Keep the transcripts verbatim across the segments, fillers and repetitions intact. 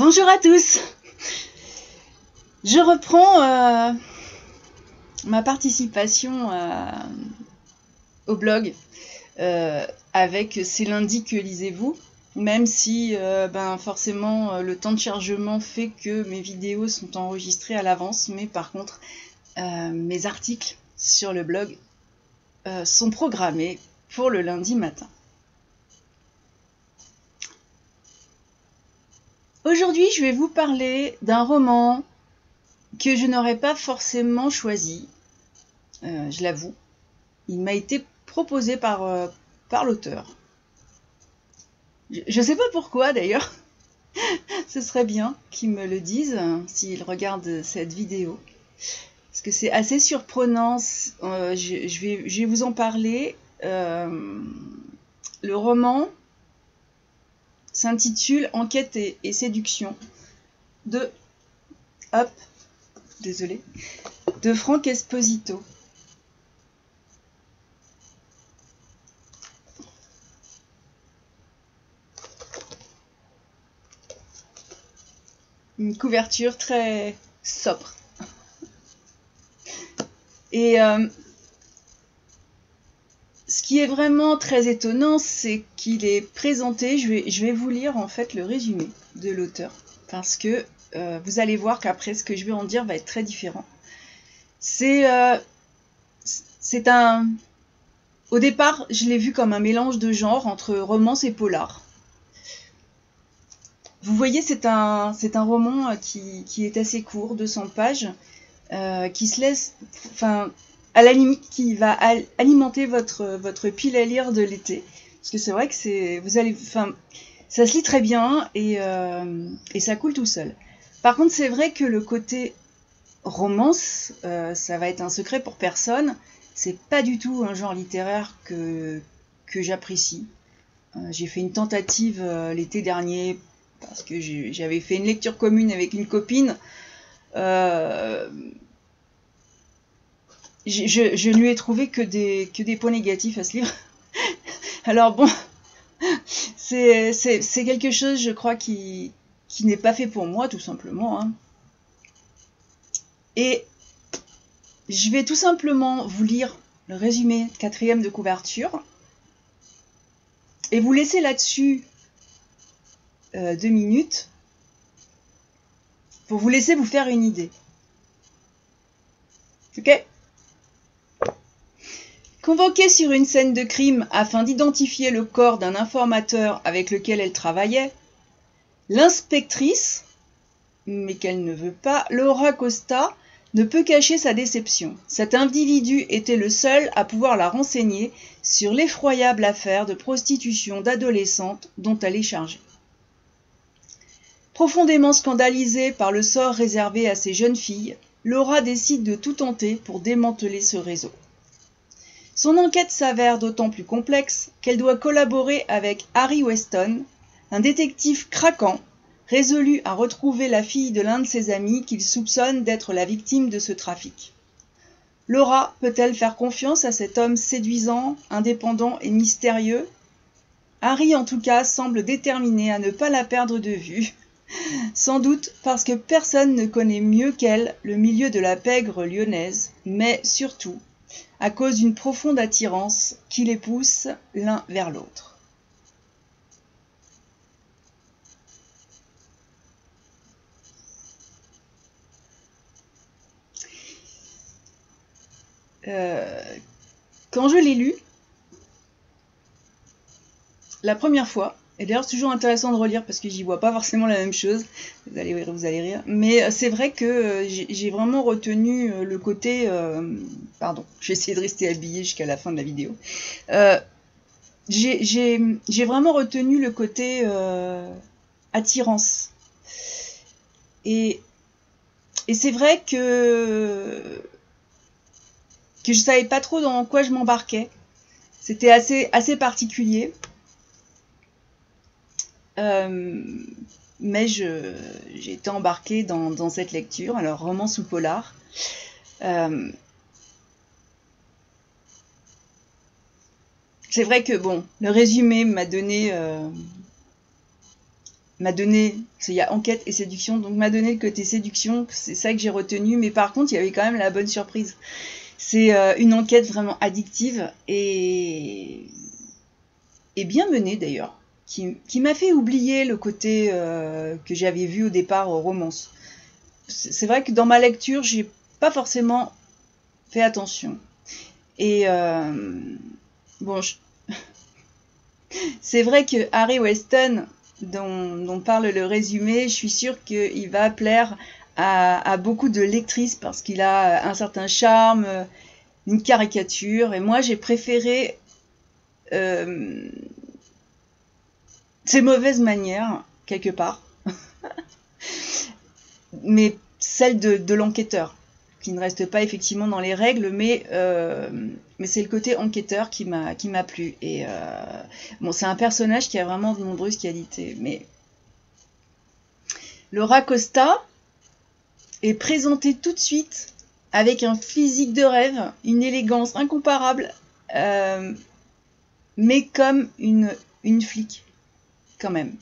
Bonjour à tous. Je reprends euh, ma participation euh, au blog euh, avec C'est lundi que lisez-vous, même si euh, ben, forcément euh, le temps de chargement fait que mes vidéos sont enregistrées à l'avance, mais par contre euh, mes articles sur le blog euh, sont programmés pour le lundi matin. Aujourd'hui, je vais vous parler d'un roman que je n'aurais pas forcément choisi, euh, je l'avoue. Il m'a été proposé par, euh, par l'auteur. Je ne sais pas pourquoi d'ailleurs. Ce serait bien qu'ils me le disent hein, s'ils regardent cette vidéo. Parce que c'est assez surprenant. Euh, je, je, vais, je vais vous en parler. Euh, le roman s'intitule Enquête et, et séduction de... Hop, désolé. De Franck Esposito. Une couverture très sobre. Et euh, ce qui est vraiment très étonnant, c'est qu'il est présenté, je vais, je vais vous lire en fait le résumé de l'auteur, parce que euh, vous allez voir qu'après ce que je vais en dire va être très différent. C'est euh, c'est un... Au départ, je l'ai vu comme un mélange de genres entre romance et polar. Vous voyez, c'est un, c'est un roman qui, qui est assez court, deux cents pages, euh, qui se laisse... Enfin, à la limite, qui va al alimenter votre, votre pile à lire de l'été. Parce que c'est vrai que c'est... Vous allez... Enfin, ça se lit très bien et, euh, et ça coule tout seul. Par contre, c'est vrai que le côté romance, euh, ça va être un secret pour personne. C'est pas du tout un genre littéraire que, que j'apprécie. Euh, j'ai fait une tentative euh, l'été dernier parce que j'avais fait une lecture commune avec une copine. Euh, je, je, je ne lui ai trouvé que des, que des points négatifs à ce livre. Alors bon, c'est quelque chose, je crois, qui, qui n'est pas fait pour moi, tout simplement. Hein. Et je vais tout simplement vous lire le résumé quatrième de couverture et vous laisser là-dessus euh, deux minutes pour vous laisser vous faire une idée. Ok ? Convoquée sur une scène de crime afin d'identifier le corps d'un informateur avec lequel elle travaillait, l'inspectrice, mais qu'elle ne veut pas, Laura Costa, ne peut cacher sa déception. Cet individu était le seul à pouvoir la renseigner sur l'effroyable affaire de prostitution d'adolescentes dont elle est chargée. Profondément scandalisée par le sort réservé à ces jeunes filles, Laura décide de tout tenter pour démanteler ce réseau. Son enquête s'avère d'autant plus complexe qu'elle doit collaborer avec Harry Weston, un détective craquant, résolu à retrouver la fille de l'un de ses amis qu'il soupçonne d'être la victime de ce trafic. Laura peut-elle faire confiance à cet homme séduisant, indépendant et mystérieux? Harry en tout cas semble déterminé à ne pas la perdre de vue, sans doute parce que personne ne connaît mieux qu'elle le milieu de la pègre lyonnaise, mais surtout à cause d'une profonde attirance qui les pousse l'un vers l'autre. Euh, quand je l'ai lu, la première fois, et d'ailleurs c'est toujours intéressant de relire parce que j'y vois pas forcément la même chose, vous allez rire, vous allez rire, mais c'est vrai que j'ai vraiment retenu le côté, euh, pardon, je vais essayer de rester habillée jusqu'à la fin de la vidéo, euh, j'ai vraiment retenu le côté euh, attirance, et, et c'est vrai que que je savais pas trop dans quoi je m'embarquais. C'était assez, assez particulier. Euh, mais j'ai été embarquée dans, dans cette lecture. Alors, romance ou polar. Euh, C'est vrai que, bon, le résumé m'a donné... Euh, m'a donné, il y a enquête et séduction, donc m'a donné le côté séduction, c'est ça que j'ai retenu, mais par contre, il y avait quand même la bonne surprise. C'est euh, une enquête vraiment addictive et, et bien menée d'ailleurs, qui, qui m'a fait oublier le côté euh, que j'avais vu au départ aux romances. C'est vrai que dans ma lecture, j'ai pas forcément fait attention. Et euh, bon, je... c'est vrai que Harry Weston, dont, dont parle le résumé, je suis sûre qu'il va plaire à, à beaucoup de lectrices parce qu'il a un certain charme, une caricature. Et moi, j'ai préféré euh, ses mauvaises manières, quelque part, mais celle de, de l'enquêteur, qui ne reste pas effectivement dans les règles, mais, euh, mais c'est le côté enquêteur qui m'a qui m'a plu. Et euh, bon, c'est un personnage qui a vraiment de nombreuses qualités. Mais Laura Costa est présentée tout de suite avec un physique de rêve, une élégance incomparable, euh, mais comme une, une flic, quand même.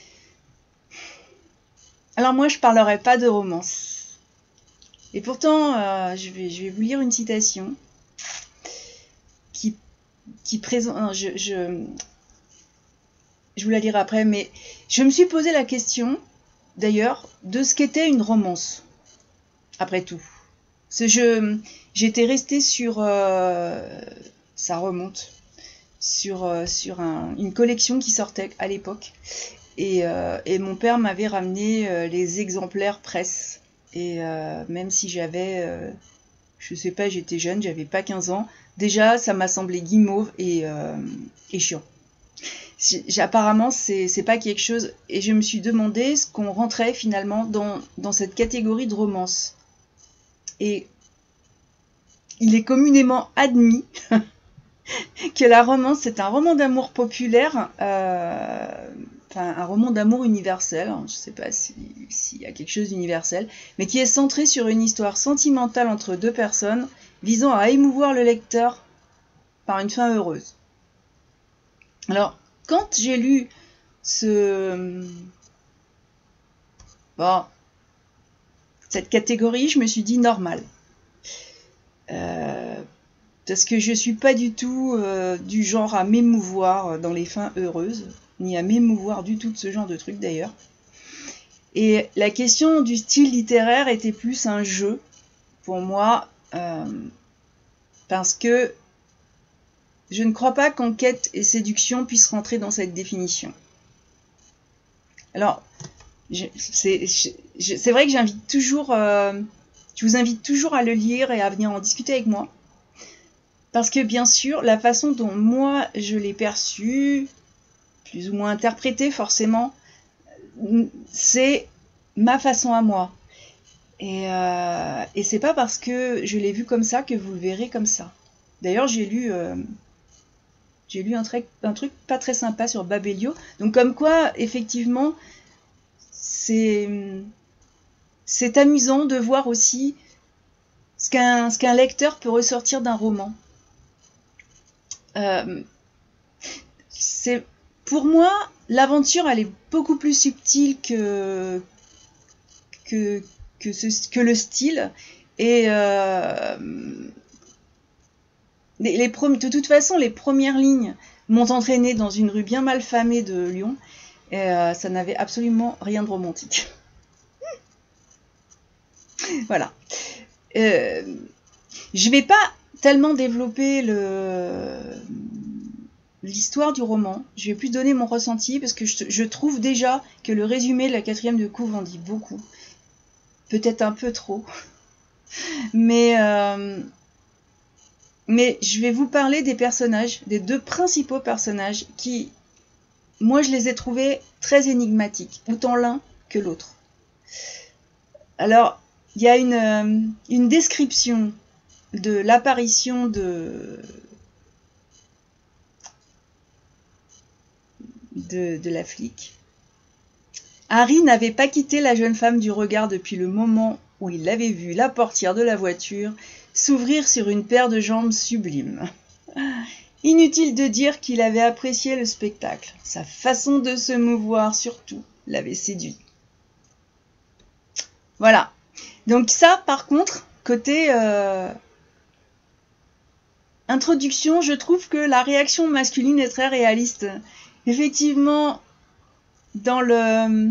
Alors moi, je parlerai pas de romance. Et pourtant, euh, je, vais, je vais vous lire une citation qui, qui présente... Je, je, je vous la lirai après, mais je me suis posé la question, d'ailleurs, de ce qu'était une romance, après tout. J'étais restée sur... Euh, ça remonte. Sur, euh, sur un, une collection qui sortait à l'époque. Et, euh, et mon père m'avait ramené euh, les exemplaires presse. Et euh, même si j'avais, euh, je sais pas, j'étais jeune, j'avais pas quinze ans, déjà ça m'a semblé guimauve et, euh, et chiant. Apparemment, c'est pas quelque chose. Et je me suis demandé ce qu'on rentrait finalement dans, dans cette catégorie de romance. Et il est communément admis que la romance, c'est un roman d'amour populaire, euh, enfin un roman d'amour universel, hein, je ne sais pas s'il si y a quelque chose d'universel, mais qui est centré sur une histoire sentimentale entre deux personnes, visant à émouvoir le lecteur par une fin heureuse. Alors, quand j'ai lu ce... Bon, cette catégorie, je me suis dit normal. Euh... Parce que je ne suis pas du tout euh, du genre à m'émouvoir dans les fins heureuses, ni à m'émouvoir du tout de ce genre de truc d'ailleurs. Et la question du style littéraire était plus un jeu pour moi, euh, parce que je ne crois pas qu'enquête et séduction puissent rentrer dans cette définition. Alors, c'est vrai que j'invite toujours, euh, je vous invite toujours à le lire et à venir en discuter avec moi. Parce que bien sûr, la façon dont moi je l'ai perçu, plus ou moins interprété forcément, c'est ma façon à moi. Et, euh, et c'est pas parce que je l'ai vu comme ça que vous le verrez comme ça. D'ailleurs, j'ai lu, euh, j'ai lu un, un truc pas très sympa sur Babelio. Donc comme quoi, effectivement, c'est c'est amusant de voir aussi ce qu'un ce qu'un lecteur peut ressortir d'un roman. Euh, c'est pour moi l'aventure elle est beaucoup plus subtile que que que, ce, que le style et euh, les, les de toute façon les premières lignes m'ont entraîné dans une rue bien mal famée de Lyon et euh, ça n'avait absolument rien de romantique. Voilà. Euh, je vais pas tellement développer le l'histoire du roman. Je vais plus donner mon ressenti parce que je, je trouve déjà que le résumé de la quatrième de couve en dit beaucoup. Peut-être un peu trop. Mais, euh, mais je vais vous parler des personnages, des deux principaux personnages qui, moi, je les ai trouvés très énigmatiques, autant l'un que l'autre. Alors, il y a une, euh, une description de l'apparition de, de, de la flic. Harry n'avait pas quitté la jeune femme du regard depuis le moment où il avait vu la portière de la voiture s'ouvrir sur une paire de jambes sublimes. Inutile de dire qu'il avait apprécié le spectacle, sa façon de se mouvoir surtout, l'avait séduit. Voilà. Donc ça, par contre, côté euh, introduction, je trouve que la réaction masculine est très réaliste. Effectivement, dans le,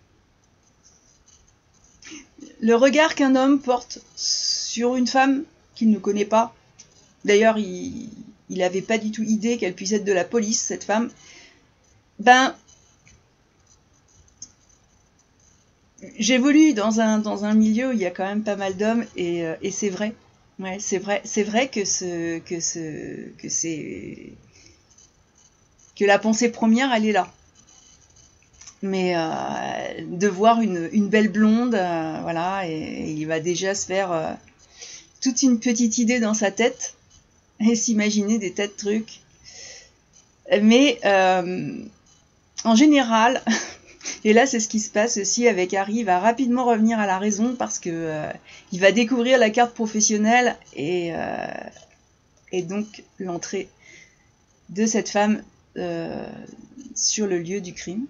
le regard qu'un homme porte sur une femme qu'il ne connaît pas, d'ailleurs, il n'avait pas du tout idée qu'elle puisse être de la police, cette femme, ben, j'évolue dans un, dans un milieu où il y a quand même pas mal d'hommes, et, euh, et c'est vrai. Ouais, c'est vrai, c'est vrai que ce, que ce, que c'est, que la pensée première, elle est là. Mais euh, de voir une, une belle blonde, euh, voilà, et, et il va déjà se faire euh, toute une petite idée dans sa tête et s'imaginer des tas de trucs. Mais euh, en général, et là c'est ce qui se passe aussi avec Harry, il va rapidement revenir à la raison parce que euh, il va découvrir la carte professionnelle et, euh, et donc l'entrée de cette femme euh, sur le lieu du crime.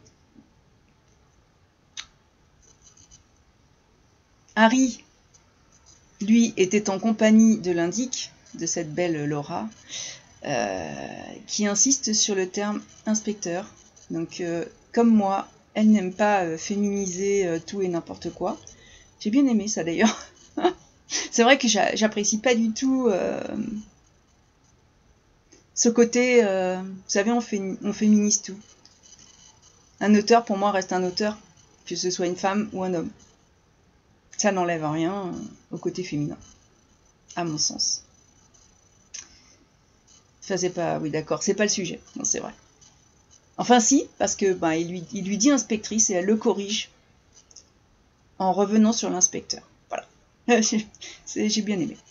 Harry, lui, était en compagnie de l'indique, de cette belle Laura, euh, qui insiste sur le terme inspecteur. Donc, euh, comme moi, elle n'aime pas euh, féminiser euh, tout et n'importe quoi. J'ai bien aimé ça d'ailleurs. C'est vrai que j'apprécie pas du tout euh, ce côté, euh, vous savez, on, fait, on féminise tout. Un auteur, pour moi, reste un auteur, que ce soit une femme ou un homme. Ça n'enlève rien au côté féminin, à mon sens. Enfin, c'est pas... Oui, d'accord, c'est pas le sujet. Non, c'est vrai. Enfin, si, parce que ben, il, lui, il lui dit inspectrice et elle le corrige en revenant sur l'inspecteur. Voilà. J'ai bien aimé.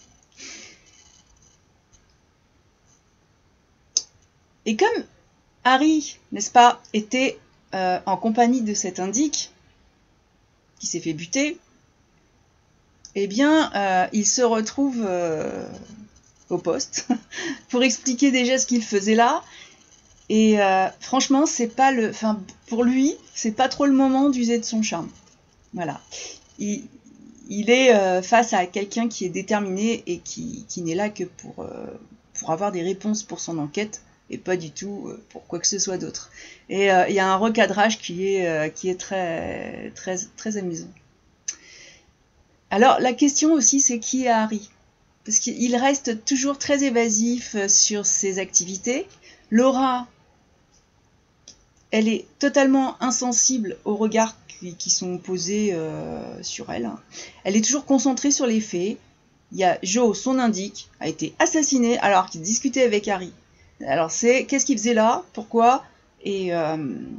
Et comme Harry, n'est-ce pas, était euh, en compagnie de cet indique qui s'est fait buter, eh bien, euh, il se retrouve euh, au poste pour expliquer déjà ce qu'il faisait là. Et euh, franchement, c'est pas le, enfin, pour lui, c'est pas trop le moment d'user de son charme. Voilà. Il, il est euh, face à quelqu'un qui est déterminé et qui, qui n'est là que pour, euh, pour avoir des réponses pour son enquête et pas du tout euh, pour quoi que ce soit d'autre. Et euh, il y a un recadrage qui est, euh, qui est très, très, très amusant. Alors, la question aussi, c'est qui est Harry? Parce qu'il reste toujours très évasif sur ses activités. Laura, elle est totalement insensible aux regards qui, qui sont posés euh, sur elle. Elle est toujours concentrée sur les faits. Il y a Joe, son indique, a été assassiné alors qu'il discutait avec Harry. Alors, c'est qu'est-ce qu'il faisait là? Pourquoi? Et... Euh,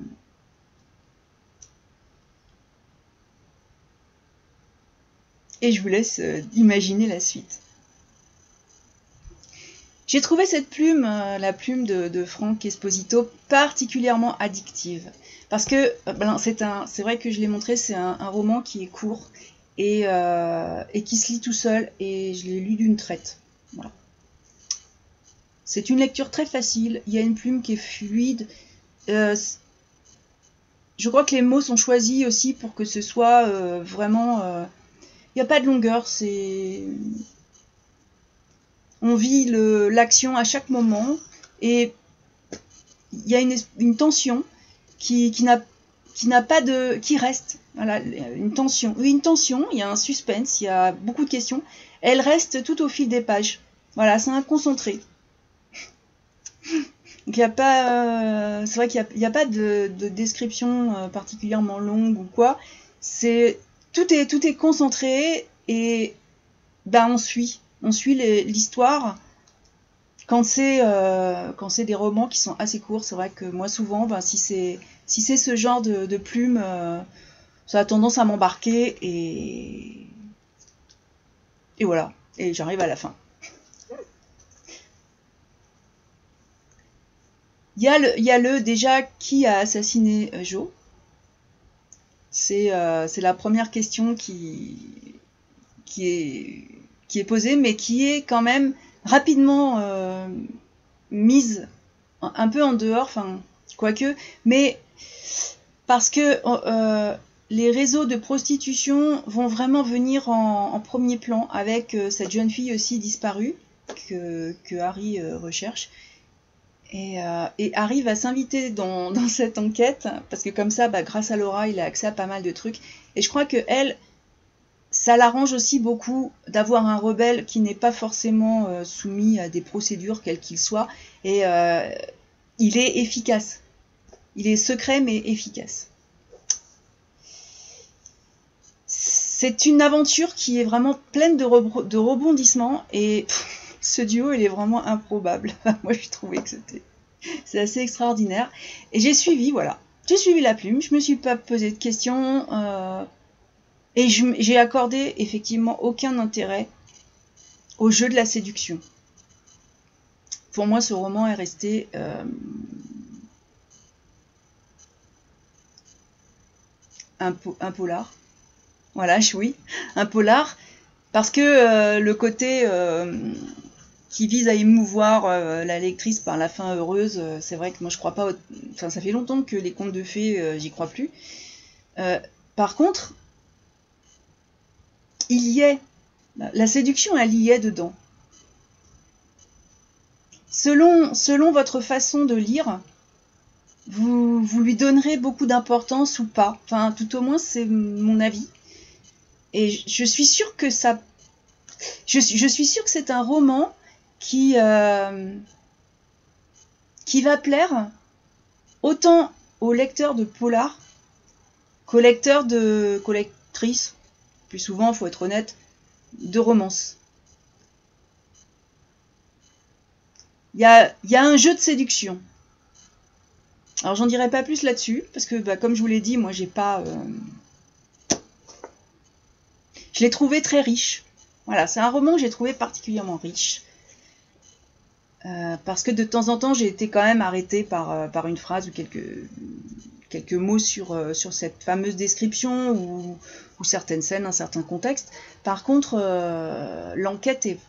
Et je vous laisse euh, imaginer la suite. J'ai trouvé cette plume, euh, la plume de, de Frank Esposito, particulièrement addictive. Parce que, euh, ben, c'est un, c'est vrai que je l'ai montré, c'est un, un roman qui est court et, euh, et qui se lit tout seul. Et je l'ai lu d'une traite. Voilà. C'est une lecture très facile. Il y a une plume qui est fluide. Euh, je crois que les mots sont choisis aussi pour que ce soit euh, vraiment... Euh, il n'y a pas de longueur, c'est... On vit l'action à chaque moment et il y a une, une tension qui, qui n'a qui n'a pas de... qui reste. Voilà, une tension. Oui, une tension, il y a un suspense, il y a beaucoup de questions. Elle reste tout au fil des pages. Voilà, c'est un concentré. Donc il n'y a pas... Euh, c'est vrai qu'il n'y a, a pas de, de description euh, particulièrement longue ou quoi. C'est... Tout est, tout est concentré et ben, on suit. On suit l'histoire. Quand c'est euh, quand c'est des romans qui sont assez courts, c'est vrai que moi souvent, ben, si c'est si c'est ce genre de, de plume, euh, ça a tendance à m'embarquer et et voilà. Et j'arrive à la fin. Il y a le, il y a le déjà qui a assassiné euh, Joe. C'est euh, c'est la première question qui, qui, est, qui est posée, mais qui est quand même rapidement euh, mise un peu en dehors, enfin, quoique, mais parce que euh, les réseaux de prostitution vont vraiment venir en, en premier plan avec euh, cette jeune fille aussi disparue que, que Harry euh, recherche. Et, euh, et Harry va s'inviter dans, dans cette enquête, parce que comme ça, bah, grâce à Laura, il a accès à pas mal de trucs. Et je crois que elle, ça l'arrange aussi beaucoup d'avoir un rebelle qui n'est pas forcément euh, soumis à des procédures, quelles qu'il soit. Et euh, il est efficace. Il est secret, mais efficace. C'est une aventure qui est vraiment pleine de, re de rebondissements. Et pff, ce duo, il est vraiment improbable. Moi, j'ai trouvé que c'était... C'est assez extraordinaire. Et j'ai suivi, voilà. J'ai suivi la plume, je me suis pas posé de questions. Euh, et j'ai accordé effectivement aucun intérêt au jeu de la séduction. Pour moi, ce roman est resté... Euh, un, po un polar. Voilà, oui, un polar. Parce que euh, le côté... Euh, qui vise à émouvoir euh, la lectrice par la fin heureuse, euh, c'est vrai que moi je crois pas... Au... Enfin, ça fait longtemps que les contes de fées, euh, j'y crois plus. Euh, par contre, il y est... La séduction, elle y est dedans. Selon, selon votre façon de lire, vous, vous lui donnerez beaucoup d'importance ou pas. Enfin, tout au moins, c'est mon avis. Et je suis sûre que ça... Je, je suis sûre que c'est un roman qui, euh, qui va plaire autant aux lecteurs de polar qu'aux lecteurs de collectrices, plus souvent, il faut être honnête, de romances. Il y a, y a un jeu de séduction. Alors j'en dirai pas plus là-dessus, parce que bah, comme je vous l'ai dit, moi j'ai pas... Euh... Je l'ai trouvé très riche. Voilà, c'est un roman que j'ai trouvé particulièrement riche. Euh, parce que de temps en temps, j'ai été quand même arrêtée par, euh, par une phrase ou quelques, quelques mots sur, euh, sur cette fameuse description ou, ou certaines scènes, un certain contexte. Par contre, euh, l'enquête est...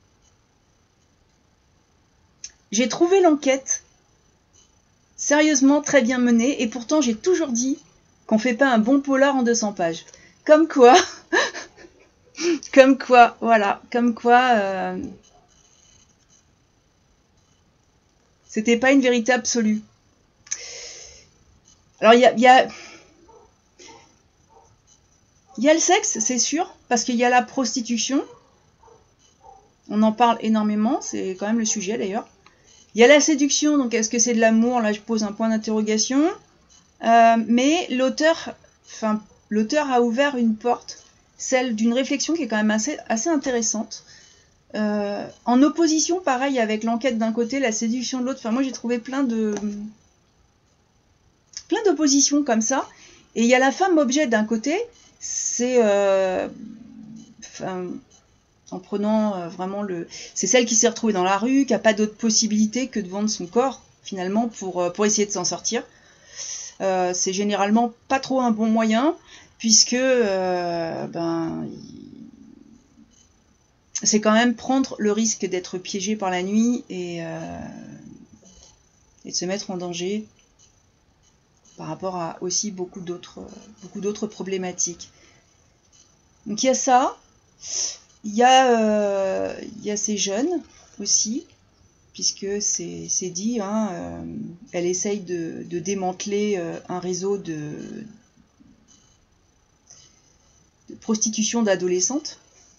J'ai trouvé l'enquête sérieusement très bien menée et pourtant j'ai toujours dit qu'on ne fait pas un bon polar en deux cents pages. Comme quoi, comme quoi, voilà, comme quoi... Euh, C'était pas une vérité absolue. Alors, il y a, y, a, y a le sexe, c'est sûr, parce qu'il y a la prostitution. On en parle énormément, c'est quand même le sujet d'ailleurs. Il y a la séduction, donc est-ce que c'est de l'amour? Là, je pose un point d'interrogation. Euh, mais l'auteur, enfin, l'auteur a ouvert une porte, celle d'une réflexion qui est quand même assez, assez intéressante. Euh, en opposition, pareil, avec l'enquête d'un côté, la séduction de l'autre. Enfin, moi, j'ai trouvé plein de plein d'oppositions comme ça. Et il y a la femme objet d'un côté, c'est euh, enfin, en prenant euh, vraiment le... C'est celle qui s'est retrouvée dans la rue, qui n'a pas d'autre possibilité que de vendre son corps, finalement, pour, pour essayer de s'en sortir. Euh, c'est généralement pas trop un bon moyen, puisque euh, ben... c'est quand même prendre le risque d'être piégé par la nuit et, euh, et de se mettre en danger par rapport à aussi beaucoup d'autres beaucoup d'autres problématiques. Donc il y a ça, il y a, euh, il y a ces jeunes aussi, puisque c'est dit, hein, euh, elle essaye de, de démanteler euh, un réseau de, de prostitution d'adolescentes,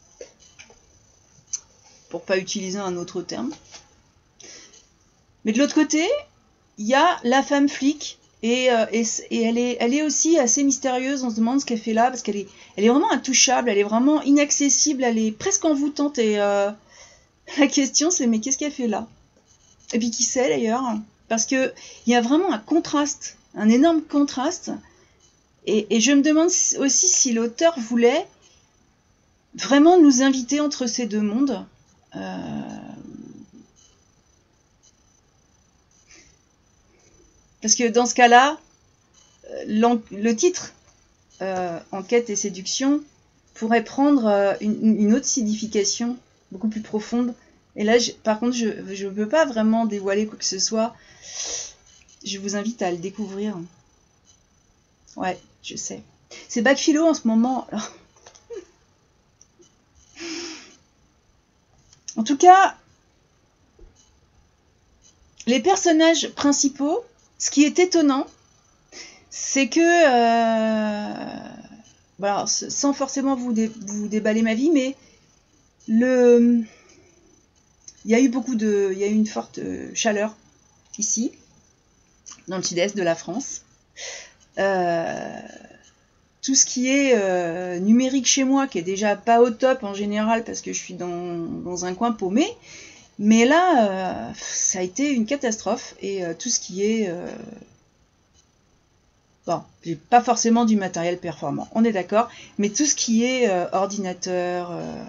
pour pas utiliser un autre terme. Mais de l'autre côté, il y a la femme flic, et, euh, et, et elle, est, elle est aussi assez mystérieuse, on se demande ce qu'elle fait là, parce qu'elle est, elle est vraiment intouchable, elle est vraiment inaccessible, elle est presque envoûtante, et euh, la question c'est, mais qu'est-ce qu'elle fait là? Et puis qui sait d'ailleurs? Parce qu'il y a vraiment un contraste, un énorme contraste, et, et je me demande aussi si l'auteur voulait vraiment nous inviter entre ces deux mondes. Euh... Parce que dans ce cas-là, le titre euh, Enquête et séduction pourrait prendre euh, une, une autre signification beaucoup plus profonde. Et là, je, par contre, je ne peux pas vraiment dévoiler quoi que ce soit. Je vous invite à le découvrir. Ouais, je sais. C'est bac philo en ce moment. Alors. En tout cas, les personnages principaux, ce qui est étonnant, c'est que, euh, voilà, sans forcément vous, dé, vous déballer ma vie, mais le, il y a eu beaucoup de, il y a eu une forte chaleur ici, dans le sud-est de la France. Euh, tout ce qui est euh, numérique chez moi, qui est déjà pas au top en général parce que je suis dans, dans un coin paumé, mais là, euh, ça a été une catastrophe et euh, tout ce qui est euh, bon, j'ai pas forcément du matériel performant, on est d'accord, mais tout ce qui est euh, ordinateur, euh,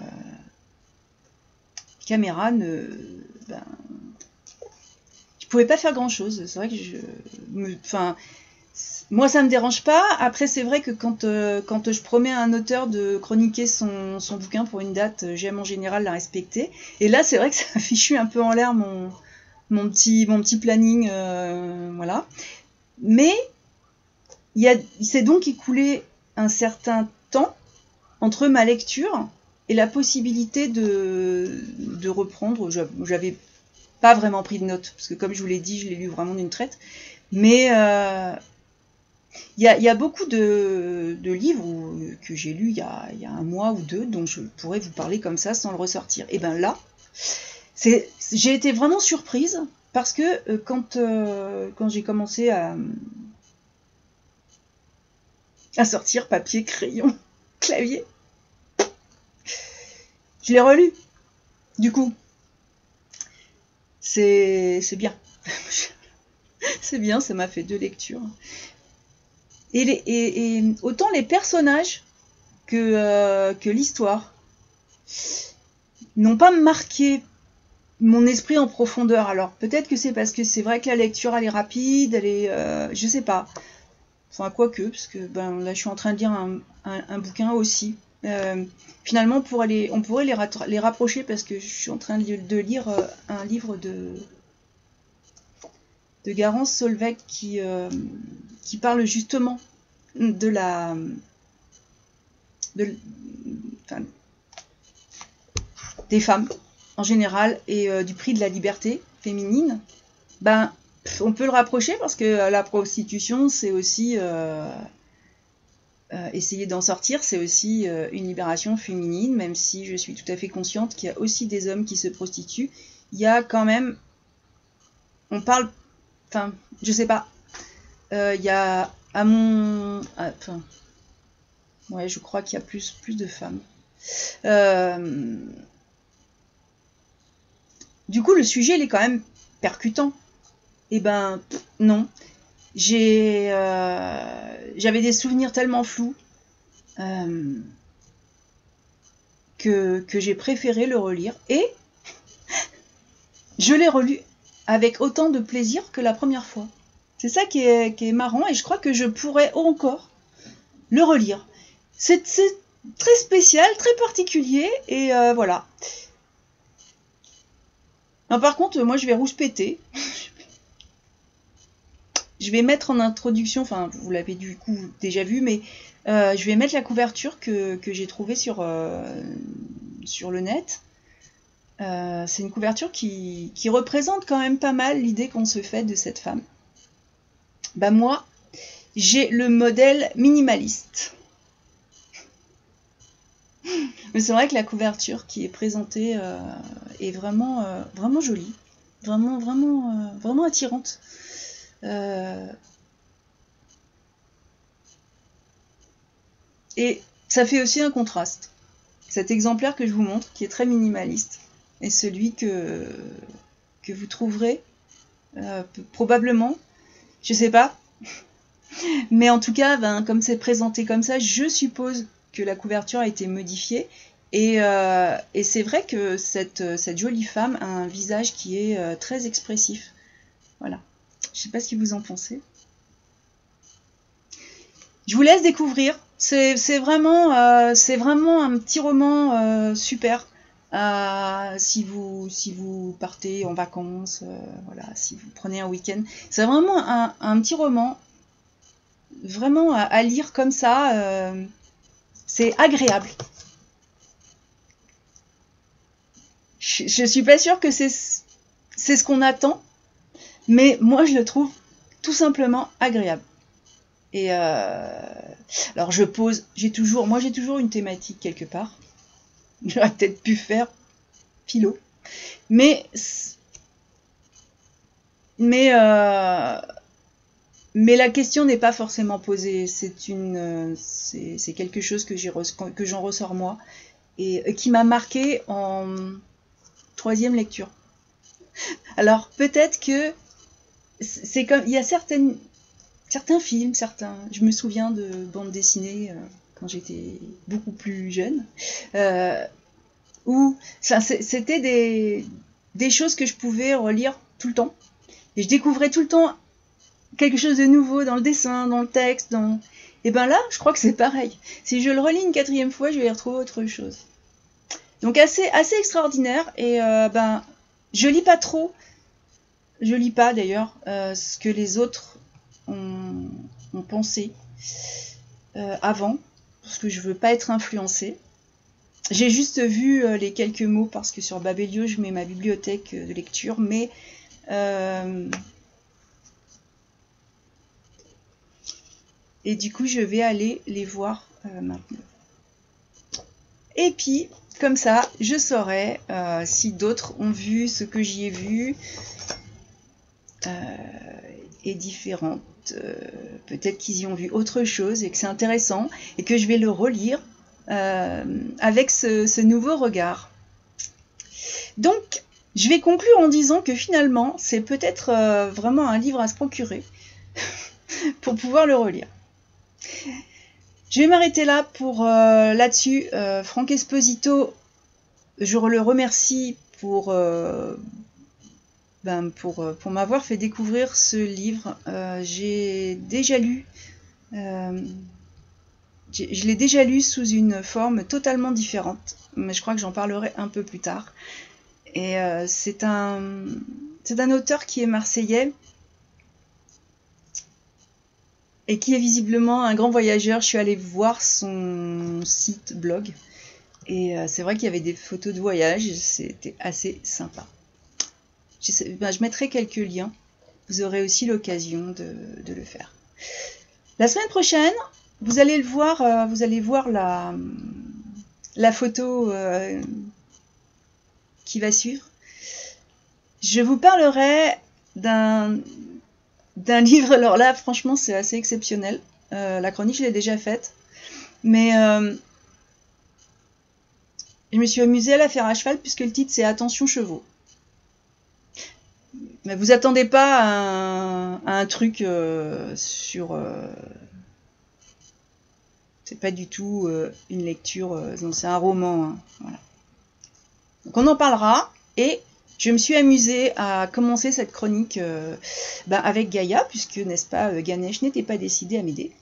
caméra, ne, ben, je pouvais pas faire grand chose. C'est vrai que je, me, enfin, moi ça me dérange pas. Après c'est vrai que quand euh, quand je promets à un auteur de chroniquer son, son bouquin pour une date, j'aime en général la respecter. Et là c'est vrai que ça a fichu un peu en l'air mon mon petit mon petit planning, euh, voilà. Mais il, y a, il s'est donc écoulé un certain temps entre ma lecture et la possibilité de, de reprendre. J'avais pas vraiment pris de notes, parce que comme je vous l'ai dit, je l'ai lu vraiment d'une traite. Mais euh, il y, a, y a beaucoup de, de livres où, que j'ai lus il y, a, il y a un mois ou deux, dont je pourrais vous parler comme ça sans le ressortir. Et bien là, j'ai été vraiment surprise, parce que euh, quand, euh, quand j'ai commencé à... à sortir papier, crayon, clavier, je l'ai relu. Du coup, c'est bien. C'est bien, ça m'a fait deux lectures. Et, les, et, et autant les personnages que, euh, que l'histoire n'ont pas marqué mon esprit en profondeur. Alors peut-être que c'est parce que c'est vrai que la lecture elle est rapide, elle est, euh, je sais pas. Enfin quoique, parce que ben là je suis en train de lire un, un, un bouquin aussi. Euh, finalement, pour aller, on pourrait les, les rapprocher parce que je suis en train de, de lire euh, un livre de de Garance Solveig qui euh, qui parle justement de la de, enfin, des femmes en général et euh, du prix de la liberté féminine. Ben on peut le rapprocher parce que la prostitution c'est aussi euh, euh, essayer d'en sortir, c'est aussi euh, une libération féminine, même si je suis tout à fait consciente qu'il y a aussi des hommes qui se prostituent. Il y a quand même, on parle, enfin, je sais pas, euh, il y a à mon, enfin, ouais, je crois qu'il y a plus, plus de femmes. Euh, du coup, le sujet, il est quand même percutant. Et ben, non. J'ai, euh, j'avais des souvenirs tellement flous euh, que, que j'ai préféré le relire. Et je l'ai relu avec autant de plaisir que la première fois. C'est ça qui est, qui est marrant et je crois que je pourrais encore le relire. C'est très spécial, très particulier et euh, voilà. Non, par contre, moi je vais rouspéter. Je vais mettre en introduction, enfin vous l'avez du coup déjà vu, mais euh, je vais mettre la couverture que, que j'ai trouvée sur, euh, sur le net. Euh, c'est une couverture qui, qui représente quand même pas mal l'idée qu'on se fait de cette femme. Bah moi, j'ai le modèle minimaliste. Mais c'est vrai que la couverture qui est présentée euh, est vraiment, euh, vraiment jolie, vraiment, vraiment, euh, vraiment attirante. Euh... Et ça fait aussi un contraste. Cet exemplaire que je vous montre, qui est très minimaliste, est celui que, que vous trouverez euh, probablement, je sais pas, mais en tout cas, ben, comme c'est présenté comme ça, je suppose que la couverture a été modifiée. Et, euh, et c'est vrai que cette, cette jolie femme a un visage qui est euh, très expressif. Voilà. Je sais pas ce que vous en pensez. Je vous laisse découvrir. C'est vraiment, euh, c'est vraiment un petit roman euh, super. Euh, si vous, si vous partez en vacances, euh, voilà, si vous prenez un week-end. C'est vraiment un, un petit roman vraiment à, à lire comme ça. Euh, c'est agréable. Je, je suis pas sûre que c'est c'est ce qu'on attend, mais moi je le trouve tout simplement agréable. Et euh, alors je pose, j'ai toujours, moi j'ai toujours une thématique quelque part. J'aurais peut-être pu faire philo, mais mais euh, mais la question n'est pas forcément posée. C'est une, c'est quelque chose que j'ai que j'en ressors moi et qui m'a marqué en troisième lecture. Alors peut-être que c'est comme il y a certaines certains films, certains. Je me souviens de bandes dessinées euh, quand j'étais beaucoup plus jeune, euh, où c'était des, des choses que je pouvais relire tout le temps. Et je découvrais tout le temps quelque chose de nouveau dans le dessin, dans le texte. Dans... Et bien là, je crois que c'est pareil. Si je le relis une quatrième fois, je vais y retrouver autre chose. Donc assez, assez extraordinaire. Et euh, ben, je lis pas trop. Je lis pas d'ailleurs euh, ce que les autres ont, ont pensé euh, avant, parce que je veux pas être influencée. J'ai juste vu euh, les quelques mots parce que sur Babelio je mets ma bibliothèque de lecture, mais euh, et du coup je vais aller les voir euh, maintenant. Et puis comme ça je saurai euh, si d'autres ont vu ce que j'y ai vu. Euh, est différente. Euh, peut-être qu'ils y ont vu autre chose et que c'est intéressant et que je vais le relire euh, avec ce, ce nouveau regard. Donc, je vais conclure en disant que finalement, c'est peut-être euh, vraiment un livre à se procurer pour pouvoir le relire. Je vais m'arrêter là pour euh, là-dessus. Euh, Franck Esposito, je le remercie pour... Euh, Ben pour, pour m'avoir fait découvrir ce livre. Euh, j'ai déjà lu, euh, je l'ai déjà lu sous une forme totalement différente, mais je crois que j'en parlerai un peu plus tard. Et euh, c'est un, c'est un auteur qui est marseillais et qui est visiblement un grand voyageur. Je suis allée voir son site blog et euh, c'est vrai qu'il y avait des photos de voyage, c'était assez sympa. Je, sais, ben, je mettrai quelques liens. Vous aurez aussi l'occasion de, de le faire. La semaine prochaine, vous allez le voir, euh, vous allez voir la, la photo euh, qui va suivre. Je vous parlerai d'un d'un livre. Alors là, franchement, c'est assez exceptionnel. Euh, la chronique, je l'ai déjà faite. Mais euh, je me suis amusée à la faire à cheval puisque le titre, c'est Attention chevaux. Mais vous attendez pas à un, à un truc euh, sur... Euh, c'est pas du tout euh, une lecture, euh, c'est un roman. Hein, voilà. Donc on en parlera. Et je me suis amusée à commencer cette chronique euh, ben avec Gaïa, puisque, n'est-ce pas, euh, Ganesh n'était pas décidé à m'aider.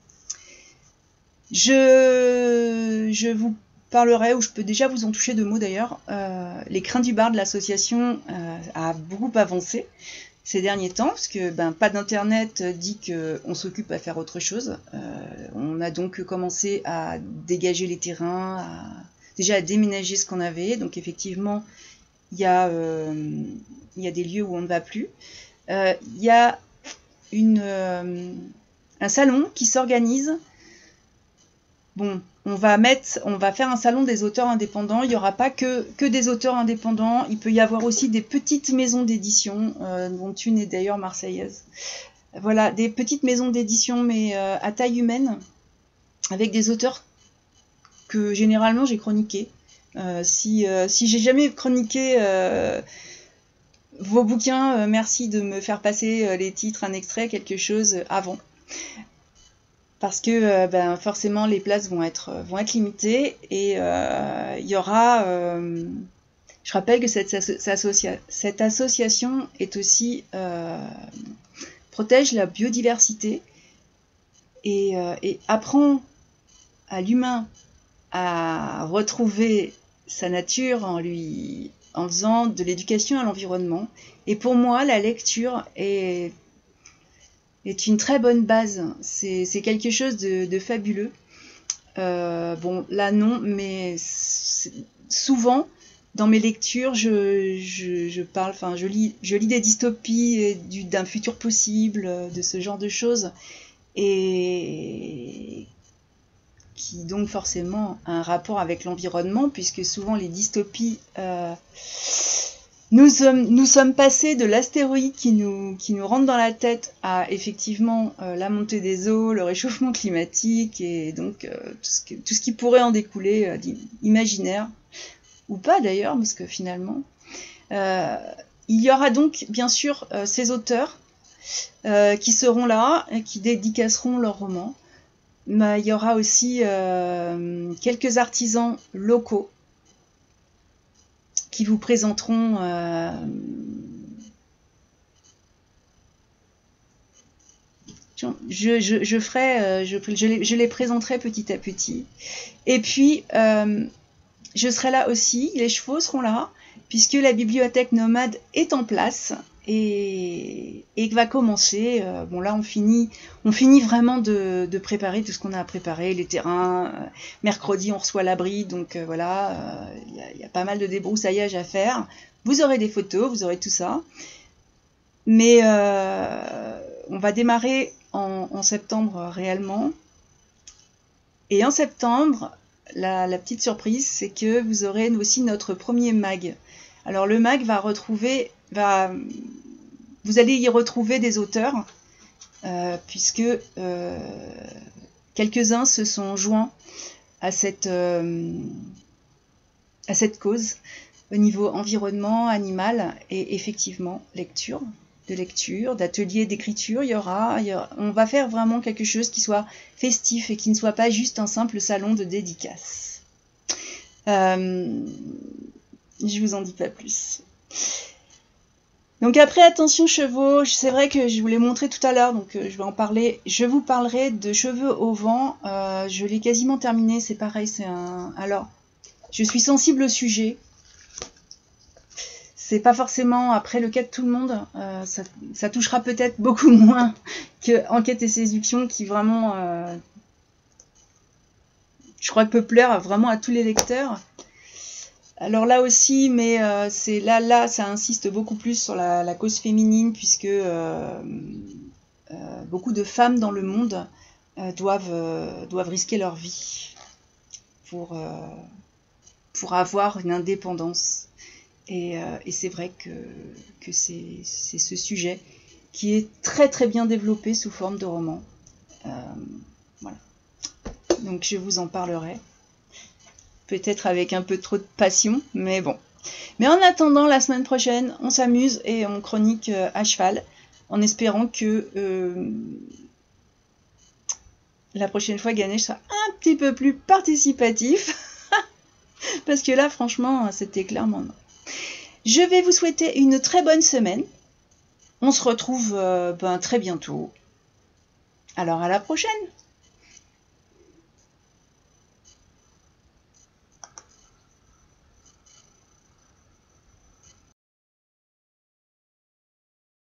Je, je vous parlerai, ou je peux déjà vous en toucher deux mots d'ailleurs, euh, les Crins du Bar de l'association euh, a beaucoup avancé ces derniers temps, parce que ben, pas d'internet dit qu'on s'occupe à faire autre chose. Euh, on a donc commencé à dégager les terrains, à, déjà à déménager ce qu'on avait, donc effectivement il y, euh, y a des lieux où on ne va plus. Il euh, y a une, euh, un salon qui s'organise. Bon, on va mettre, on va faire un salon des auteurs indépendants. Il n'y aura pas que, que des auteurs indépendants. Il peut y avoir aussi des petites maisons d'édition, euh, dont une est d'ailleurs marseillaise. Voilà, des petites maisons d'édition, mais euh, à taille humaine, avec des auteurs que généralement j'ai chroniqués. Euh, si euh, si j'ai jamais chroniqué euh, vos bouquins, euh, merci de me faire passer euh, les titres, un extrait, quelque chose avant. Parce que euh, ben, forcément les places vont être, vont être limitées et euh, il y aura... Euh, je rappelle que cette, cette, associa cette association est aussi... Euh, protège la biodiversité et, euh, et apprend à l'humain à retrouver sa nature en, lui, en faisant de l'éducation à l'environnement. Et pour moi, la lecture est... est une très bonne base. C'est quelque chose de, de fabuleux. Euh, bon, là non, mais souvent dans mes lectures, je, je, je parle, enfin, je lis, je lis des dystopies d'un futur possible, de ce genre de choses, et qui donc forcément a un rapport avec l'environnement, puisque souvent les dystopies, euh, nous sommes, nous sommes passés de l'astéroïde qui nous, qui nous rentre dans la tête à effectivement euh, la montée des eaux, le réchauffement climatique, et donc euh, tout, ce que, tout ce qui pourrait en découler euh, imaginaire, ou pas d'ailleurs, parce que finalement, euh, il y aura donc bien sûr euh, ces auteurs euh, qui seront là, et qui dédicaceront leurs romans. Mais il y aura aussi euh, quelques artisans locaux qui vous présenteront euh, je, je, je ferai, je, je, les, je les présenterai petit à petit. Et puis, euh, je serai là aussi, les chevaux seront là, puisque la bibliothèque nomade est en place et, et va commencer. Euh, bon là, on finit, on finit vraiment de, de préparer tout ce qu'on a à préparer, les terrains. Euh, mercredi, on reçoit l'abri, donc euh, voilà, il euh, y, y a pas mal de débroussaillage à faire. Vous aurez des photos, vous aurez tout ça. Mais euh, on va démarrer en, en septembre réellement. Et en septembre, la, la petite surprise, c'est que vous aurez aussi notre premier mag. Alors le mag va retrouver, va, vous allez y retrouver des auteurs, euh, puisque euh, quelques-uns se sont joints à cette, euh, à cette cause au niveau environnement, animal et effectivement lecture. de lecture, d'ateliers d'écriture, il y aura, il y aura, on va faire vraiment quelque chose qui soit festif et qui ne soit pas juste un simple salon de dédicace. Euh, je vous en dis pas plus. Donc après, attention chevaux, c'est vrai que je vous l'ai montré tout à l'heure, donc euh, je vais en parler. Je vous parlerai de cheveux au vent, euh, je l'ai quasiment terminé, c'est pareil, c'est un... Alors, je suis sensible au sujet. C'est pas forcément après le cas de tout le monde, euh, ça, ça touchera peut-être beaucoup moins que Enquête et séduction qui vraiment, euh, je crois que peut plaire vraiment à tous les lecteurs. Alors là aussi, mais euh, c'est là, là, ça insiste beaucoup plus sur la, la cause féminine puisque euh, euh, beaucoup de femmes dans le monde euh, doivent, euh, doivent risquer leur vie pour, euh, pour avoir une indépendance. Et, euh, et c'est vrai que, que c'est ce sujet qui est très très bien développé sous forme de roman. Euh, voilà. Donc je vous en parlerai. Peut-être avec un peu trop de passion, mais bon. Mais en attendant, la semaine prochaine, on s'amuse et on chronique euh, à cheval, en espérant que euh, la prochaine fois, Ganesh sera un petit peu plus participatif. Parce que là, franchement, c'était clairement non. Je vais vous souhaiter une très bonne semaine. On se retrouve euh, ben, très bientôt. Alors à la prochaine!